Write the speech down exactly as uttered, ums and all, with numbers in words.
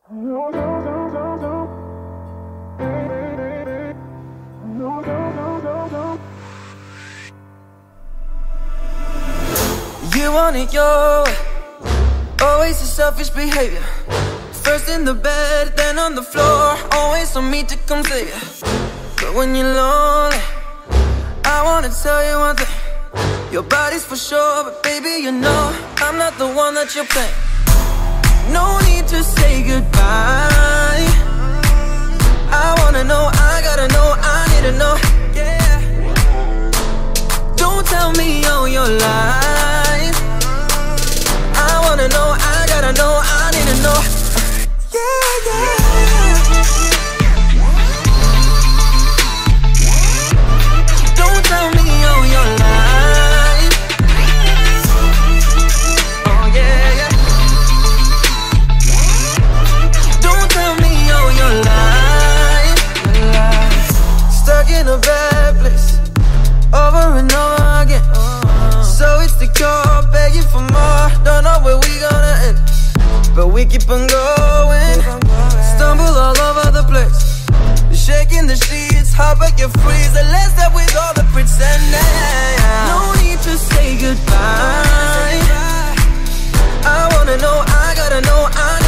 You want it your way, always a selfish behavior. First in the bed, then on the floor, always on me to come save you. But when you're lonely, I wanna tell you one thing. Your body's for sure, but baby, you know I'm not the one that you're playing. No need to say goodbye. I wanna know, I gotta know, I need to know, yeah. Don't tell me all your lies. I wanna know, I gotta know, I need to know, yeah, yeah. Don't tell me all your lies. Oh yeah, yeah. Don't tell me all your lies. Stuck in a bad place, over and over again. So it's the cure, begging for more. Don't know where we gonna end, but we keep on going. Stumble all over the place, shaking the sheets, hop like you freeze. And let's stop with all the pretending. No need to say goodbye. I wanna know, I gotta know, I